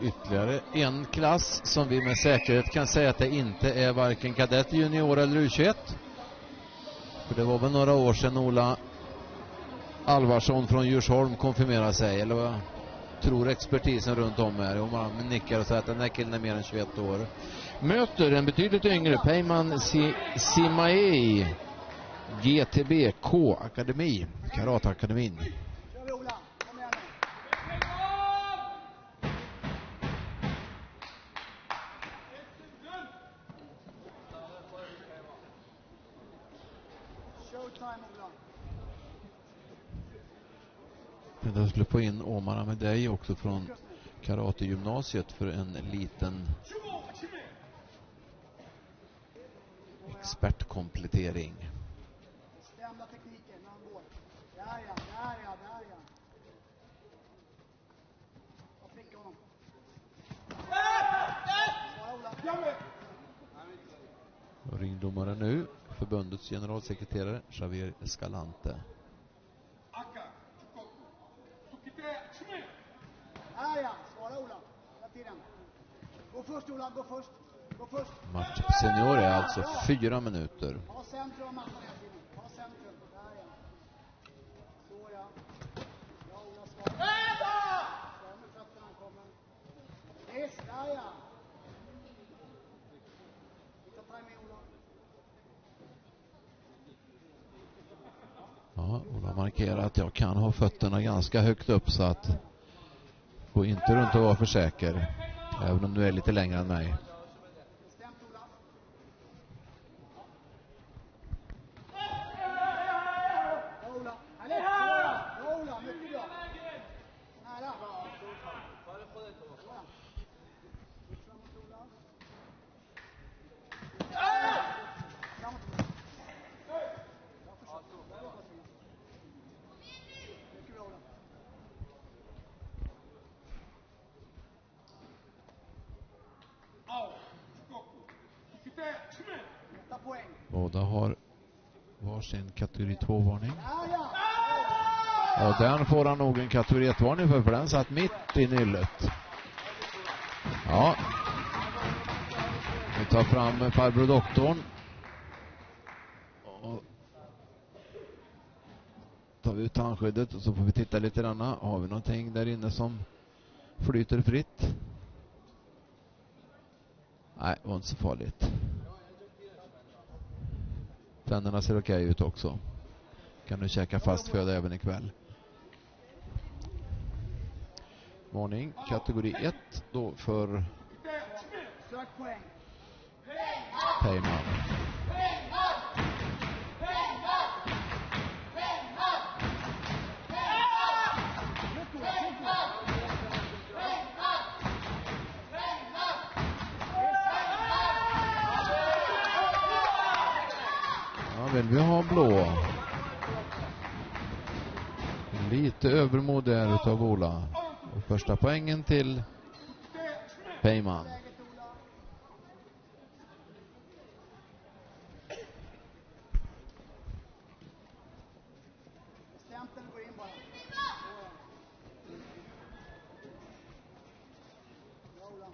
ytterligare en klass som vi med säkerhet kan säga att det inte är varken kadett, junior eller U21. För det var väl några år sedan Ola Alvarsson från Djursholm konfirmerade sig, eller vad tror expertisen runt om här, och man nickar och säger att den här killen är mer än 21 år. Möter en betydligt yngre Peyman Simaei, GTBK Akademi, Karateakademin. Jag skulle få in Omar med dig också från karategymnasiet för en liten expertkomplettering. Stämda tekniken när han går. Där ja. Och pricka honom. Ringdomaren nu, förbundets generalsekreterare Javier Escalante. Ja, svara Ola. Hela tiden. Gå först Ola, gå först. Match senior är alltså 4 minuter. Ha centrum, matchen hela tiden. Ha centrum. Där ja. Så ja. Bra Ola, svara. Svara med fötterna, han kommer. Yes, där ja. Hitta timing Ola. Ja, Ola markerar att jag kan ha fötterna ganska högt upp, så att gå inte runt och vara för säker, även om du är lite längre än mig. Båda har varsin kategori 2-varning. Och den får han nog en kategori 1-varning för den satt mitt i nyllet. Ja. Vi tar fram farbror doktorn. Och tar vi ut handskyddet och så får vi titta lite grann. Har vi någonting där inne som flyter fritt? Nej, det var inte så farligt. Tänderna ser okej ut också. Kan du käka fast föda även ikväll. Varning, kategori 1 då för Peyman. Vill vi ha blå. Lite övermod där utav Ola. Och första poängen till Peyman. Stämpeln går in bara. Bra Ola.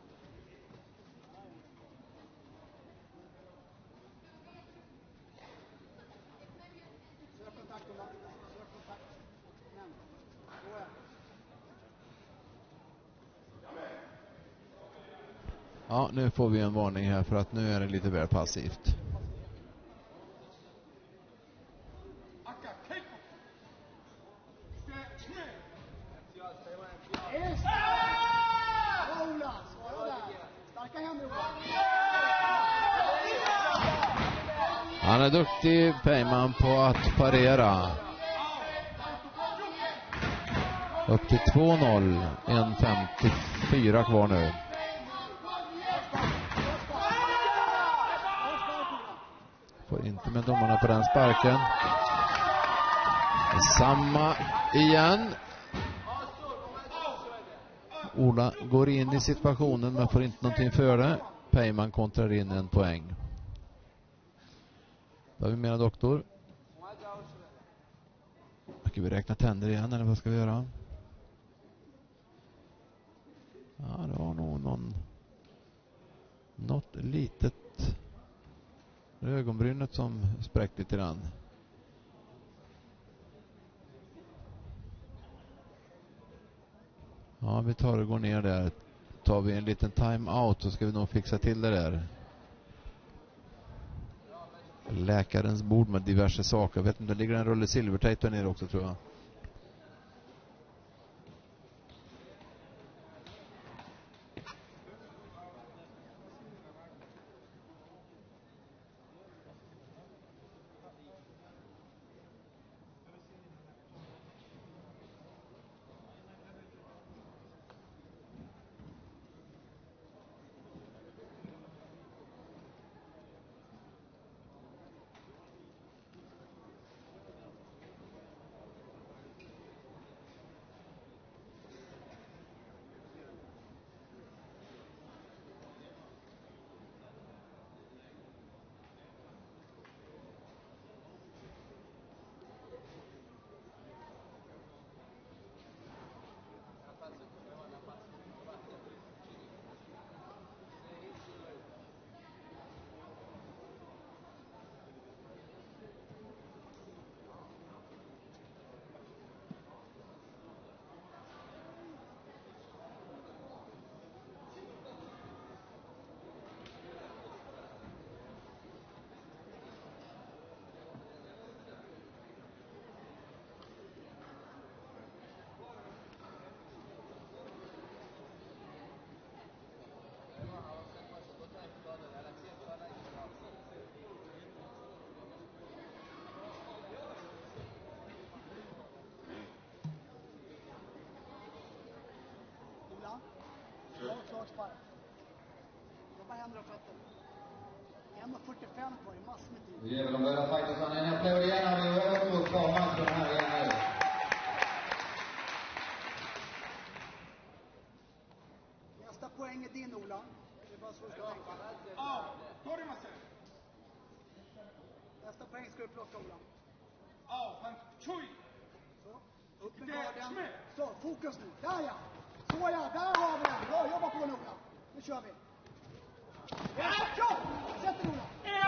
Sök kontakt Ola. Sök kontakt. Men. Så ja. Ja, nu får vi en varning här för att nu är det lite väl passivt. Han är duktig, Peyman, på att parera. Upp till 2-0. 1.54 kvar nu. Får inte med domarna på den sparken. Samma igen. Ola går in i situationen men får inte någonting för det. Peyman kontrar in en poäng. Vad vi menar, doktor? Ska vi räkna tänder igen eller vad ska vi göra? Ja, det var nog något litet ögonbrynet som spräckte lite grann. Ja, vi tar och går ner där. Tar vi en liten time-out så ska vi nog fixa till det där. Läkarens bord med diverse saker. Jag vet inte, det ligger en rulle silvertejp där nere också tror jag. Slagspark. Jobba händer och fötter. 1:45 kvar i massor med tid. Nu ger vi de båda fightersarna en applåd igen. Och vi har också kvar matchen här igen nu. Nästa poäng är din, Ola. Det är bara så du ska tänka. Ja, då är det massor. Nästa poäng ska du plocka, Ola. Ja, fan, tjoj! Så, upp med garden. Så, fokus nu. Där ja! Så ja, där har vi den. Bra, jobba på den, Ola. Nu kör vi. Ja, kör! Sätt den, Ola.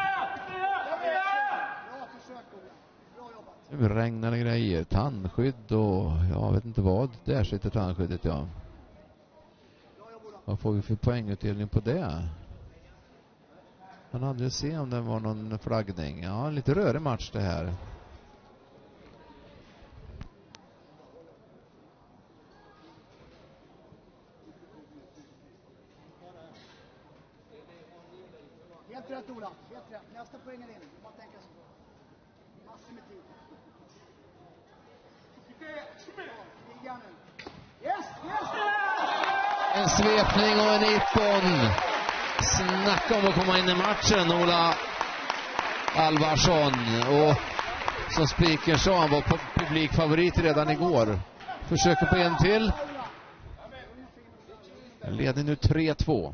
Bra försök, Ola. Bra jobbat. Nu regnar det grejer. Tandskydd och jag vet inte vad. Där sitter tandskyddet, ja. Bra jobb, Ola. Vad får vi för poängutdelning på det? Man hade ju se om det var någon flaggning. Ja, en lite rörig match det här. Helt rätt, Ola. Helt rätt. Nästa poäng är din. Man tänker så. Massor med tid. Ligga nu. Yes, yes! En svepning och en ippon. Snacka om att komma in i matchen, Ola Alvarsson. Och som speaker sa, han var publikfavorit redan igår. Försöker på en till. Leder nu 3-2.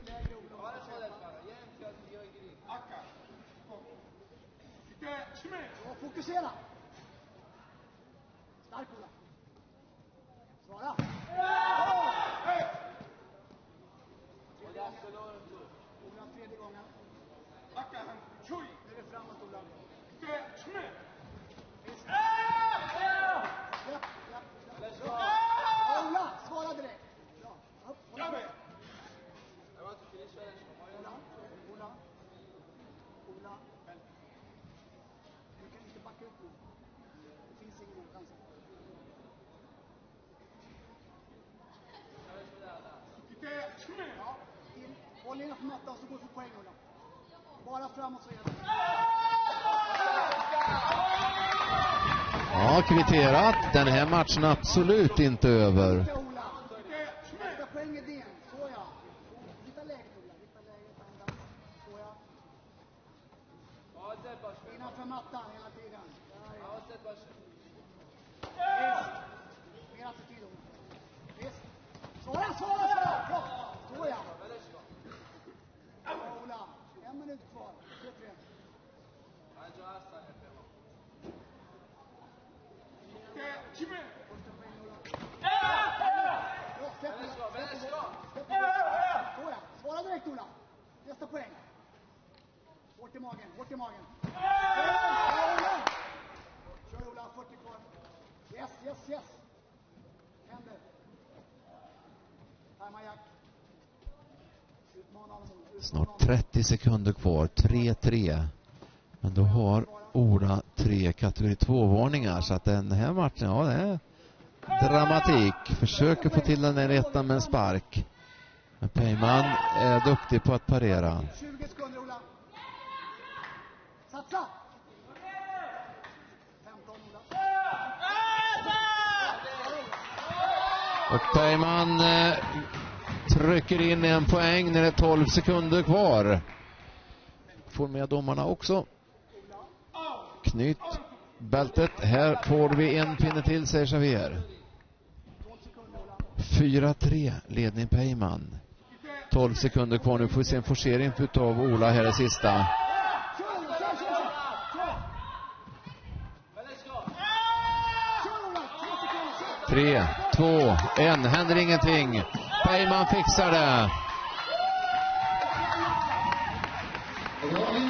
Fokusera. Stark, Ola. Svara. Ola, tredje gången. Nu är det framåt, Ola. Ola, svara direkt. Bra. Upp, Ola. Ola. Ola. Du kan inte backa ut nu. Det finns ingen mer chans. Ja, in. Håll innanför mattan så går du för poäng, Ola. Bara framåt så är det. Ja, kvitterat. Den här matchen är absolut inte över. Ola. Nästa poäng är din. Så ja. Hitta läget, Ola. Hitta läget. Andas. Så ja. Innanför mattan hela tiden. Där ja. Visst. Mer attityd, Ola. Visst. Svara, svara! Bra. Så ja. Bra, Ola. 1 minut kvar. 3-3. Första poäng, Ola. Bra, släpp, Ola. i magen. Kör Ola, 40 kvar. Yes. Händer. Tajma Jack. Utmana honom, Ola. Snart 30 sekunder kvar. 3-3. Men då har Ola 3 kategori 2-varningar. Så att den här matchen, ja, det är dramatik. Försöker få till den här ettan med en spark. Men Peyman är duktig på att parera. 20 sekunder, Ola. Satsa! 15, Ola. Och Peyman trycker in en poäng när det är 12 sekunder kvar. Får med domarna också. Knyt bältet. Här får vi en pinne till, säger Xavier. 4-3 ledning Peyman. 12 sekunder kvar. Nu får vi se en forcering utav Ola här i sista. Tre, 2, 1. Händer ingenting. Peyman fixar det.